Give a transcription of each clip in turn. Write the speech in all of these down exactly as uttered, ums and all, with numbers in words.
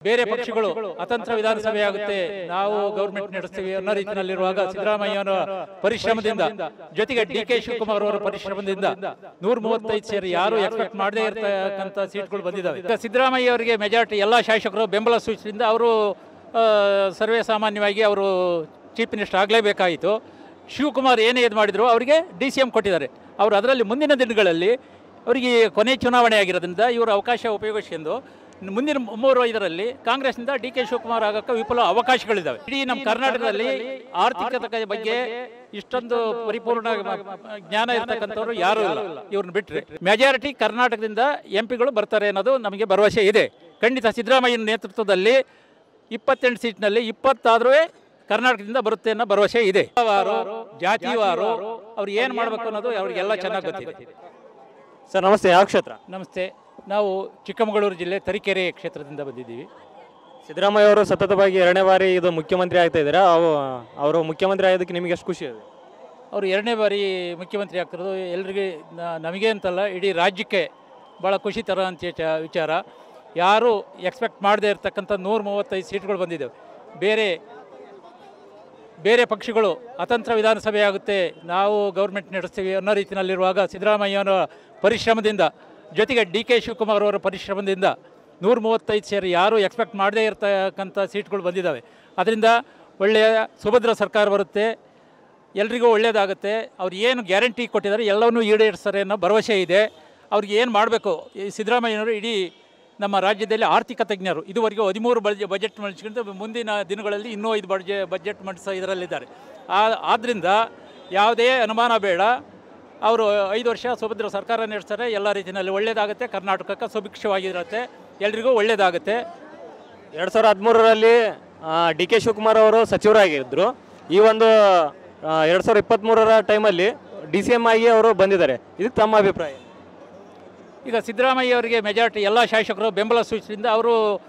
ಬೇರೆ ಪಕ್ಷಗಳು ಅತಂತ್ರ ವಿಧಾನಸಭೆ ಆಗುತ್ತೆ, ನಾವು ಗೌರ್ಮೆಂಟ್ ನಡೆಸ್ತೀವಿ ಅನ್ನೋ ರೀತಿಯಲ್ಲಿರುವಾಗ ಸಿದ್ದರಾಮಯ್ಯನ ಪರಿಶ್ರಮದಿಂದ ಜೊತೆಗೆ ಡಿ ಕೆ ಶಿವಕುಮಾರ್ ಅವರ ಪರಿಶ್ರಮದಿಂದ ನೂರ ಮೂವತ್ತೈದು ಸೇರಿ ಯಾರು ಎಕ್ಸ್ಪೆಕ್ಟ್ ಮಾಡದೇ ಇರತಕ್ಕಂಥ ಸೀಟ್ಗಳು ಬಂದಿದ್ದಾವೆ. ಈಗ ಸಿದ್ದರಾಮಯ್ಯ ಅವರಿಗೆ ಮೆಜಾರಿಟಿ ಎಲ್ಲ ಶಾಸಕರು ಬೆಂಬಲ ಸೂಚಿಸಿದಿಂದ ಅವರು ಸರ್ವೇ ಸಾಮಾನ್ಯವಾಗಿ ಅವರು ಚೀಫ್ ಮಿನಿಸ್ಟರ್ ಆಗಲೇಬೇಕಾಯಿತು. ಶಿವಕುಮಾರ್ ಏನೇ ಇದು ಮಾಡಿದ್ರು ಅವರಿಗೆ ಡಿ ಸಿ ಎಂ ಕೊಟ್ಟಿದ್ದಾರೆ. ಅವರು ಅದರಲ್ಲಿ ಮುಂದಿನ ದಿನಗಳಲ್ಲಿ ಅವರಿಗೆ ಕೊನೆ ಚುನಾವಣೆ ಆಗಿರೋದ್ರಿಂದ ಇವರು ಅವಕಾಶ ಉಪಯೋಗಿಸಿಕೊಂಡು ಮುಂದಿನ ಮೂರು ಐದರಲ್ಲಿ ಕಾಂಗ್ರೆಸ್ನಿಂದ ಡಿ ಕೆ ಶಿವಕುಮಾರ್ ಆಗೋಕ್ಕೆ ವಿಪುಲ ಅವಕಾಶಗಳಿದ್ದಾವೆ. ಇಡೀ ನಮ್ಮ ಕರ್ನಾಟಕದಲ್ಲಿ ಆರ್ಥಿಕತೆ ಬಗ್ಗೆ ಇಷ್ಟೊಂದು ಪರಿಪೂರ್ಣ ಜ್ಞಾನ ಇರತಕ್ಕಂಥವ್ರು ಯಾರೂ ಇಲ್ಲ. ಇವ್ರನ್ನ ಬಿಟ್ಟರೆ ಮೆಜಾರಿಟಿ ಕರ್ನಾಟಕದಿಂದ ಎಂ ಪಿಗಳು ಬರ್ತಾರೆ ಅನ್ನೋದು ನಮಗೆ ಭರವಸೆ ಇದೆ. ಖಂಡಿತ ಸಿದ್ದರಾಮಯ್ಯನ ನೇತೃತ್ವದಲ್ಲಿ ಇಪ್ಪತ್ತೆಂಟು ಸೀಟ್ನಲ್ಲಿ ಇಪ್ಪತ್ತಾದರೂ ಕರ್ನಾಟಕದಿಂದ ಬರುತ್ತೆ ಅನ್ನೋ ಭರವಸೆ ಇದೆ. ವಾರು ಜಾತಿವಾರು ಅವ್ರು ಏನು ಮಾಡಬೇಕು ಅನ್ನೋದು ಅವ್ರಿಗೆಲ್ಲ ಚೆನ್ನಾಗಿ ಗೊತ್ತಿದೆ. ಸರ್ ನಮಸ್ತೆ, ಯಾವ ಕ್ಷೇತ್ರ? ನಮಸ್ತೆ, ನಾವು ಚಿಕ್ಕಮಗಳೂರು ಜಿಲ್ಲೆ ತರೀಕೆರೆ ಕ್ಷೇತ್ರದಿಂದ ಬಂದಿದ್ದೀವಿ. ಸಿದ್ದರಾಮಯ್ಯ ಅವರು ಸತತವಾಗಿ ಎರಡನೇ ಬಾರಿ ಇದು ಮುಖ್ಯಮಂತ್ರಿ ಆಗ್ತಾ ಇದ್ದೀರಾ, ಅವು ಅವರು ಮುಖ್ಯಮಂತ್ರಿ ಆಗೋದಕ್ಕೆ ನಿಮಗೆ ಎಷ್ಟು ಖುಷಿ ಇದೆ? ಅವರು ಎರಡನೇ ಬಾರಿ ಮುಖ್ಯಮಂತ್ರಿ ಆಗ್ತಿರೋದು ಎಲ್ರಿಗೆ ನಮಗೆ ಅಂತಲ್ಲ ಇಡೀ ರಾಜ್ಯಕ್ಕೆ ಭಾಳ ಖುಷಿ ತರೋಂಥ ವಿಚಾರ. ಯಾರು ಎಕ್ಸ್ಪೆಕ್ಟ್ ಮಾಡದೇ ಇರತಕ್ಕಂಥ ನೂರ ಮೂವತ್ತೈದು ಸೀಟ್ಗಳು ಬಂದಿದ್ದಾವೆ. ಬೇರೆ ಬೇರೆ ಪಕ್ಷಗಳು ಅತಂತ್ರ ವಿಧಾನಸಭೆ ಆಗುತ್ತೆ, ನಾವು ಗೌರ್ಮೆಂಟ್ ನಡೆಸ್ತೀವಿ ಅನ್ನೋ ರೀತಿಯಲ್ಲಿರುವಾಗ ಸಿದ್ದರಾಮಯ್ಯನ ಪರಿಶ್ರಮದಿಂದ ಜೊತೆಗೆ ಡಿ ಕೆ ಶಿವಕುಮಾರ್ ಅವರ ಪರಿಶ್ರಮದಿಂದ ನೂರ ಮೂವತ್ತೈದು ಸೇರಿ ಯಾರು ಎಕ್ಸ್ಪೆಕ್ಟ್ ಮಾಡದೇ ಇರತಕ್ಕಂಥ ಸೀಟ್ಗಳು ಬಂದಿದ್ದಾವೆ. ಅದರಿಂದ ಒಳ್ಳೆಯ ಸುಭದ್ರ ಸರ್ಕಾರ ಬರುತ್ತೆ, ಎಲ್ರಿಗೂ ಒಳ್ಳೆಯದಾಗುತ್ತೆ. ಅವ್ರು ಏನು ಗ್ಯಾರಂಟಿ ಕೊಟ್ಟಿದ್ದಾರೆ ಎಲ್ಲವನ್ನೂ ಈಡೇರಿಸ್ತಾರೆ ಅನ್ನೋ ಭರವಸೆ ಇದೆ. ಅವ್ರಿಗೆ ಏನು ಮಾಡಬೇಕು, ಈ ಸಿದ್ದರಾಮಯ್ಯನವರು ಇಡೀ ನಮ್ಮ ರಾಜ್ಯದಲ್ಲಿ ಆರ್ಥಿಕ ತಜ್ಞರು. ಇದುವರೆಗೂ ಹದಿಮೂರು ಬಜ್ ಬಜೆಟ್ ಮಂಡಿಸ್ಕೊಂಡು ಮುಂದಿನ ದಿನಗಳಲ್ಲಿ ಇನ್ನೂ ಐದು ಬಡ್ಜೆ ಬಜೆಟ್ ಮಂಡಿಸೋ ಇದರಲ್ಲಿದ್ದಾರೆ. ಆದ್ದರಿಂದ ಯಾವುದೇ ಅನುಮಾನ ಬೇಡ, ಅವರು ಐದು ವರ್ಷ ಸುಭದ್ರ ಸರ್ಕಾರ ನಡೆಸ್ತಾರೆ, ಎಲ್ಲ ರೀತಿಯಲ್ಲಿ ಒಳ್ಳೆಯದಾಗುತ್ತೆ, ಕರ್ನಾಟಕಕ್ಕೆ ಸುಭಿಕ್ಷವಾಗಿರುತ್ತೆ, ಎಲ್ರಿಗೂ ಒಳ್ಳೆಯದಾಗುತ್ತೆ. ಎರಡು ಸಾವಿರದ ಹದಿಮೂರರಲ್ಲಿ ಡಿ ಕೆ ಶಿವಕುಮಾರ್ ಅವರು ಸಚಿವರಾಗಿದ್ದರು. ಈ ಒಂದು ಎರಡು ಸಾವಿರದ ಇಪ್ಪತ್ತ್ಮೂರರ ಟೈಮಲ್ಲಿ ಡಿ ಸಿ ಎಮ್ ಆಗಿ ಅವರು ಬಂದಿದ್ದಾರೆ. ಇದಕ್ಕೆ ತಮ್ಮ ಅಭಿಪ್ರಾಯ? ಈಗ ಸಿದ್ದರಾಮಯ್ಯ ಅವರಿಗೆ ಮೆಜಾರಿಟಿ ಎಲ್ಲ ಶಾಸಕರು ಬೆಂಬಲ ಸೂಚಿಸಿದಿಂದ ಅವರು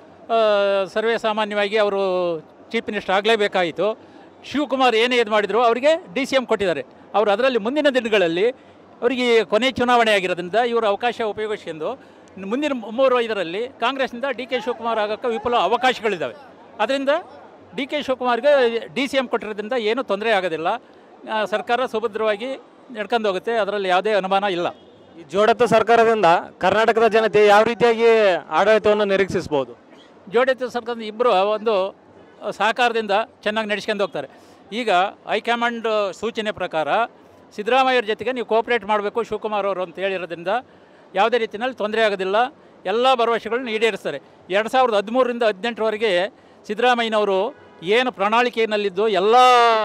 ಸರ್ವೇ ಸಾಮಾನ್ಯವಾಗಿ ಅವರು ಚೀಫ್ ಮಿನಿಸ್ಟರ್ ಆಗಲೇಬೇಕಾಯಿತು. ಶಿವಕುಮಾರ್ ಏನೇ ಇದು ಮಾಡಿದ್ರು ಅವರಿಗೆ ಡಿ ಸಿ ಎಂ ಕೊಟ್ಟಿದ್ದಾರೆ. ಅವರು ಅದರಲ್ಲಿ ಮುಂದಿನ ದಿನಗಳಲ್ಲಿ ಅವರಿಗೆ ಕೊನೆ ಚುನಾವಣೆ ಆಗಿರೋದ್ರಿಂದ ಇವರು ಅವಕಾಶ ಉಪಯೋಗಿಸಿಕೊಂಡು ಮುಂದಿನ ಮೂರು ಐದರಲ್ಲಿ ಕಾಂಗ್ರೆಸ್ನಿಂದ ಡಿ ಕೆ ಶಿವಕುಮಾರ್ ಆಗೋಕ್ಕೆ ವಿಪುಲ ಅವಕಾಶಗಳಿದ್ದಾವೆ. ಅದರಿಂದ ಡಿ ಕೆ ಶಿವಕುಮಾರ್ಗೆ ಡಿ ಸಿ ಎಂ ಕೊಟ್ಟಿರೋದ್ರಿಂದ ಏನೂ ತೊಂದರೆ ಆಗೋದಿಲ್ಲ. ಸರ್ಕಾರ ಸುಭದ್ರವಾಗಿ ನಡ್ಕೊಂಡು ಹೋಗುತ್ತೆ, ಅದರಲ್ಲಿ ಯಾವುದೇ ಅನುಮಾನ ಇಲ್ಲ. ಈ ಜೋಡತ್ತ ಸರ್ಕಾರದಿಂದ ಕರ್ನಾಟಕದ ಜನತೆ ಯಾವ ರೀತಿಯಾಗಿ ಆಡಳಿತವನ್ನು ನಿರೀಕ್ಷಿಸ್ಬೋದು? ಜೋಡತ್ತ ಸರ್ಕಾರದ ಇಬ್ಬರು ಒಂದು ಸಹಕಾರದಿಂದ ಚೆನ್ನಾಗಿ ನಡೆಸ್ಕೊಂಡು ಹೋಗ್ತಾರೆ. ಈಗ ಹೈಕಮಾಂಡ್ ಸೂಚನೆ ಪ್ರಕಾರ ಸಿದ್ದರಾಮಯ್ಯರ ಜೊತೆಗೆ ನೀವು ಕೋಆಪ್ರೇಟ್ ಮಾಡಬೇಕು ಶಿವಕುಮಾರ್ ಅವರು ಅಂತ ಹೇಳಿರೋದ್ರಿಂದ ಯಾವುದೇ ರೀತಿಯಲ್ಲಿ ತೊಂದರೆ ಆಗೋದಿಲ್ಲ, ಎಲ್ಲ ಭರವಸೆಗಳನ್ನ ಈಡೇರಿಸ್ತಾರೆ. ಎರಡು ಸಾವಿರದ ಹದಿಮೂರರಿಂದ ಹದಿನೆಂಟರವರೆಗೆ ಸಿದ್ದರಾಮಯ್ಯನವರು ಏನು ಪ್ರಣಾಳಿಕೆಯಲ್ಲಿದ್ದು ಎಲ್ಲ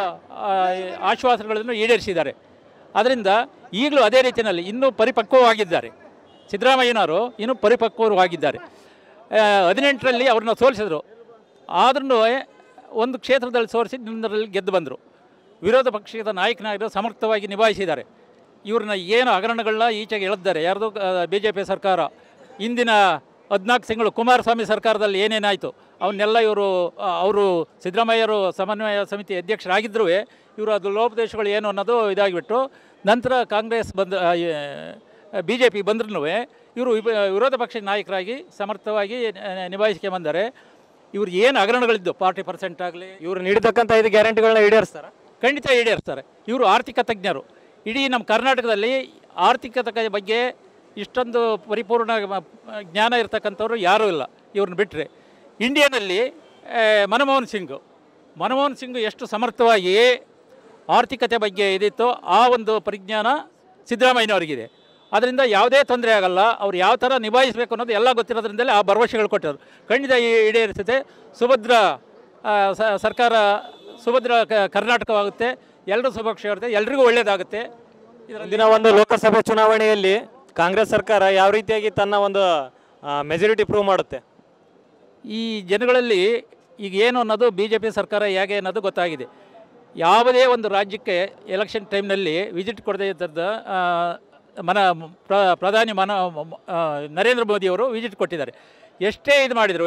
ಆಶ್ವಾಸನೆಗಳನ್ನು ಈಡೇರಿಸಿದ್ದಾರೆ. ಅದರಿಂದ ಈಗಲೂ ಅದೇ ರೀತಿಯಲ್ಲಿ ಇನ್ನೂ ಪರಿಪಕ್ವವಾಗಿದ್ದಾರೆ. ಸಿದ್ದರಾಮಯ್ಯನವರು ಇನ್ನೂ ಪರಿಪಕ್ವವಾಗಿದ್ದಾರೆ. ಹದಿನೆಂಟರಲ್ಲಿ ಅವ್ರನ್ನ ಸೋಲಿಸಿದ್ರು, ಆದ್ರೂ ಒಂದು ಕ್ಷೇತ್ರದಲ್ಲಿ ಸೋಲಿಸಿ ಇನ್ನೊಂದರಲ್ಲಿ ಗೆದ್ದು ಬಂದರು. ವಿರೋಧ ಪಕ್ಷದ ನಾಯಕನಾಗಿರೋ ಸಮರ್ಥವಾಗಿ ನಿಭಾಯಿಸಿದ್ದಾರೆ. ಇವ್ರನ್ನ ಏನು ಹಗರಣಗಳನ್ನ ಈಚೆಗೆ ಎಳೆದಿದ್ದಾರೆ ಯಾರ್ದು ಬಿ ಜೆ ಪಿ ಸರ್ಕಾರ. ಇಂದಿನ ಹದಿನಾಲ್ಕು ತಿಂಗಳು ಕುಮಾರಸ್ವಾಮಿ ಸರ್ಕಾರದಲ್ಲಿ ಏನೇನಾಯಿತು ಅವನ್ನೆಲ್ಲ ಇವರು ಅವರು ಸಿದ್ದರಾಮಯ್ಯರು ಸಮನ್ವಯ ಸಮಿತಿ ಅಧ್ಯಕ್ಷರಾಗಿದ್ದರೂ ಇವರು ಅದು ಲೋಪದೇಶಗಳು ಏನು ಅನ್ನೋದು ಇದಾಗಿಬಿಟ್ಟು ನಂತರ ಕಾಂಗ್ರೆಸ್ ಬಂದ ಬಿ ಜೆ ಪಿ ಬಂದ್ರೂ ಇವರು ವಿರೋಧ ಪಕ್ಷದ ನಾಯಕರಾಗಿ ಸಮರ್ಥವಾಗಿ ನಿಭಾಯಿಸ್ಕೆ ಬಂದರೆ. ಇವ್ರು ಏನು ಹಗರಣಗಳಿದ್ದು ಫಾರ್ಟಿ ಪರ್ಸೆಂಟ್ ಆಗಲಿ ಇವರು ನೀಡತಕ್ಕಂಥ ಐದು ಗ್ಯಾರಂಟಿಗಳನ್ನ ಈಡೇರಿಸ್ತಾರೆ, ಖಂಡಿತ ಈಡೇರಿಸ್ತಾರೆ. ಇವರು ಆರ್ಥಿಕ ತಜ್ಞರು. ಇಡೀ ನಮ್ಮ ಕರ್ನಾಟಕದಲ್ಲಿ ಆರ್ಥಿಕತೆ ಬಗ್ಗೆ ಇಷ್ಟೊಂದು ಪರಿಪೂರ್ಣ ಜ್ಞಾನ ಇರತಕ್ಕಂಥವ್ರು ಯಾರೂ ಇಲ್ಲ ಇವ್ರನ್ನ ಬಿಟ್ಟರೆ. ಇಂಡಿಯಾದಲ್ಲಿ ಮನಮೋಹನ್ ಸಿಂಗ್ ಮನಮೋಹನ್ ಸಿಂಗ್ ಎಷ್ಟು ಸಮರ್ಥವಾಗಿ ಆರ್ಥಿಕತೆ ಬಗ್ಗೆ ಇದಿತ್ತು ಆ ಒಂದು ಪರಿಜ್ಞಾನ ಸಿದ್ದರಾಮಯ್ಯನವರಿಗಿದೆ. ಅದರಿಂದ ಯಾವುದೇ ತೊಂದರೆ ಆಗಲ್ಲ. ಅವ್ರು ಯಾವ ಥರ ನಿಭಾಯಿಸಬೇಕು ಅನ್ನೋದು ಎಲ್ಲ ಗೊತ್ತಿರೋದ್ರಿಂದಲೇ ಆ ಭರವಸೆಗಳು ಕೊಟ್ಟರು. ಖಂಡಿತ ಈಡೇರಿಸುತ್ತೆ. ಸುಭದ್ರ ಸರ್ಕಾರ, ಸುಭದ್ರ ಕರ್ನಾಟಕವಾಗುತ್ತೆ, ಎಲ್ಲರೂ ಸುಭಕ್ಷವಾಗುತ್ತೆ, ಎಲ್ರಿಗೂ ಒಳ್ಳೆಯದಾಗುತ್ತೆ. ಇದರ ಒಂದು ಲೋಕಸಭೆ ಚುನಾವಣೆಯಲ್ಲಿ ಕಾಂಗ್ರೆಸ್ ಸರ್ಕಾರ ಯಾವ ರೀತಿಯಾಗಿ ತನ್ನ ಒಂದು ಮೆಜಾರಿಟಿ ಪ್ರೂವ್ ಮಾಡುತ್ತೆ? ಈ ಜನಗಳಲ್ಲಿ ಈಗ ಏನು ಅನ್ನೋದು ಬಿ ಜೆ ಪಿ ಸರ್ಕಾರ ಹೇಗೆ ಅನ್ನೋದು ಗೊತ್ತಾಗಿದೆ. ಯಾವುದೇ ಒಂದು ರಾಜ್ಯಕ್ಕೆ ಎಲೆಕ್ಷನ್ ಟೈಮ್ನಲ್ಲಿ ವಿಸಿಟ್ ಕೊಡದೇ ಇದ್ದದ್ದು ಮನ ಪ್ರ ಪ್ರಧಾನಿ ಮನ ನರೇಂದ್ರ ಮೋದಿಯವರು ವಿಸಿಟ್ ಕೊಟ್ಟಿದ್ದಾರೆ. ಎಷ್ಟೇ ಇದು ಮಾಡಿದರೂ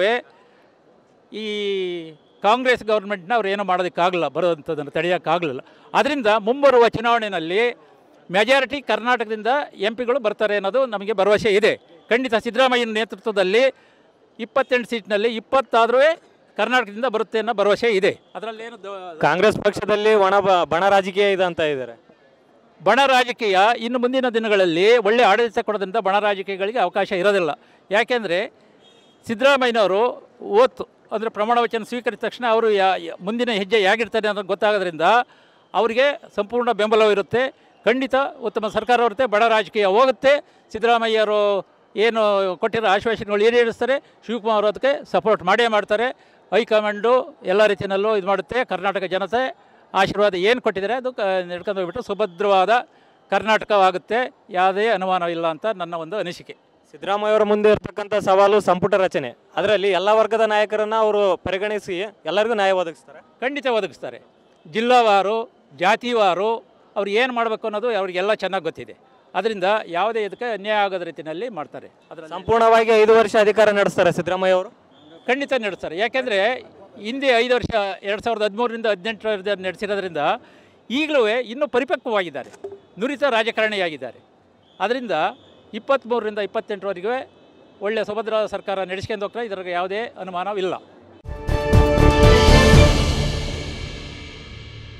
ಈ ಕಾಂಗ್ರೆಸ್ ಗೌರ್ಮೆಂಟ್ನ ಅವ್ರು ಏನೂ ಮಾಡೋದಕ್ಕಾಗಲ್ಲ, ಬರೋವಂಥದ್ದನ್ನು ತಡೆಯೋಕ್ಕಾಗಲಿಲ್ಲ. ಅದರಿಂದ ಮುಂಬರುವ ಚುನಾವಣೆಯಲ್ಲಿ ಮೆಜಾರಿಟಿ ಕರ್ನಾಟಕದಿಂದ ಎಂ ಪಿಗಳು ಬರ್ತಾರೆ ಅನ್ನೋದು ನಮಗೆ ಭರವಸೆ ಇದೆ. ಖಂಡಿತ ಸಿದ್ದರಾಮಯ್ಯನ ನೇತೃತ್ವದಲ್ಲಿ ಇಪ್ಪತ್ತೆಂಟು ಸೀಟ್ನಲ್ಲಿ ಇಪ್ಪತ್ತಾದರೂ ಕರ್ನಾಟಕದಿಂದ ಬರುತ್ತೆ ಅನ್ನೋ ಭರವಸೆ ಇದೆ. ಅದರಲ್ಲೇನು ಕಾಂಗ್ರೆಸ್ ಪಕ್ಷದಲ್ಲಿ ಒಣ ಬ- ಬಣ ರಾಜಕೀಯ ಇದೆ ಅಂತ ಇದ್ದಾರೆ. ಬಣ ರಾಜಕೀಯ ಇನ್ನು ಮುಂದಿನ ದಿನಗಳಲ್ಲಿ ಒಳ್ಳೆ ಆಡಳಿತ ಕೊಡೋದ್ರಿಂದ ಬಣ ರಾಜಕೀಯಗಳಿಗೆ ಅವಕಾಶ ಇರೋದಿಲ್ಲ. ಯಾಕೆಂದರೆ ಸಿದ್ದರಾಮಯ್ಯನವರು ಓತು ಅಂದರೆ ಪ್ರಮಾಣ ವಚನ ಸ್ವೀಕರಿಸಿದ ತಕ್ಷಣ ಅವರು ಯಾ ಯಾ- ಮುಂದಿನ ಹೆಜ್ಜೆ ಹೇಗಿರ್ತಾರೆ ಅನ್ನೋದು ಗೊತ್ತಾಗೋದ್ರಿಂದ ಅವರಿಗೆ ಸಂಪೂರ್ಣ ಬೆಂಬಲವಿರುತ್ತೆ. ಖಂಡಿತ ಉತ್ತಮ ಸರ್ಕಾರ ಬರುತ್ತೆ, ಬಡ ರಾಜಕೀಯ ಹೋಗುತ್ತೆ. ಸಿದ್ದರಾಮಯ್ಯವರು ಏನು ಕೊಟ್ಟಿರೋ ಆಶ್ವಾಸನೆಗಳು ಈಡೇರಿಸ್ತಾರೆ, ಶಿವಕುಮಾರ್ ಅವರು ಅದಕ್ಕೆ ಸಪೋರ್ಟ್ ಮಾಡೇ ಮಾಡ್ತಾರೆ. ಹೈಕಮಾಂಡು ಎಲ್ಲ ರೀತಿಯಲ್ಲೂ ಇದು ಮಾಡುತ್ತೆ. ಕರ್ನಾಟಕ ಜನತೆ ಆಶೀರ್ವಾದ ಏನು ಕೊಟ್ಟಿದ್ದಾರೆ ಅದು ಕ ನಡ್ಕೊಂಡು ಹೋಗ್ಬಿಟ್ಟು ಸುಭದ್ರವಾದ ಕರ್ನಾಟಕವಾಗುತ್ತೆ, ಯಾವುದೇ ಅನುಮಾನವಿಲ್ಲ ಅಂತ ನನ್ನ ಒಂದು ಅನಿಸಿಕೆ. ಸಿದ್ದರಾಮಯ್ಯ ಅವರ ಮುಂದೆ ಇರತಕ್ಕಂಥ ಸವಾಲು ಸಂಪುಟ ರಚನೆ. ಅದರಲ್ಲಿ ಎಲ್ಲ ವರ್ಗದ ನಾಯಕರನ್ನು ಅವರು ಪರಿಗಣಿಸಿ ಎಲ್ಲರಿಗೂ ನ್ಯಾಯ ಒದಗಿಸ್ತಾರೆ. ಖಂಡಿತ ಒದಗಿಸ್ತಾರೆ. ಜಿಲ್ಲಾವಾರು, ಜಾತಿವಾರು ಅವ್ರು ಏನು ಮಾಡಬೇಕು ಅನ್ನೋದು ಅವರಿಗೆಲ್ಲ ಚೆನ್ನಾಗಿ ಗೊತ್ತಿದೆ. ಅದರಿಂದ ಯಾವುದೇ ಇದಕ್ಕೆ ಅನ್ಯಾಯ ಆಗೋದ ರೀತಿಯಲ್ಲಿ ಮಾಡ್ತಾರೆ. ಅದರ ಸಂಪೂರ್ಣವಾಗಿ ಐದು ವರ್ಷ ಅಧಿಕಾರ ನಡೆಸ್ತಾರೆ ಸಿದ್ದರಾಮಯ್ಯ ಅವರು. ಖಂಡಿತ ನಡೆಸ್ತಾರೆ. ಯಾಕೆಂದರೆ ಹಿಂದೆ ಐದು ವರ್ಷ ಎರಡು ಸಾವಿರದ ಹದಿಮೂರರಿಂದ ಹದಿನೆಂಟರ ನಡೆಸಿರೋದ್ರಿಂದ ಈಗಲೂ ಇನ್ನೂ ಪರಿಪಕ್ವವಾಗಿದ್ದಾರೆ, ನುರಿತ ರಾಜಕಾರಣಿಯಾಗಿದ್ದಾರೆ. ಅದರಿಂದ ಇಪ್ಪತ್ತ್ಮೂರರಿಂದ ಇಪ್ಪತ್ತೆಂಟರವರೆಗೆ ಒಳ್ಳೆಯ ಸುಭದ್ರ ಸರ್ಕಾರ ನಡೆಸ್ಕೊಂಡು ಹೋಗ್ತಾರೆ. ಇದರ ಯಾವುದೇ ಅನುಮಾನವಿಲ್ಲ.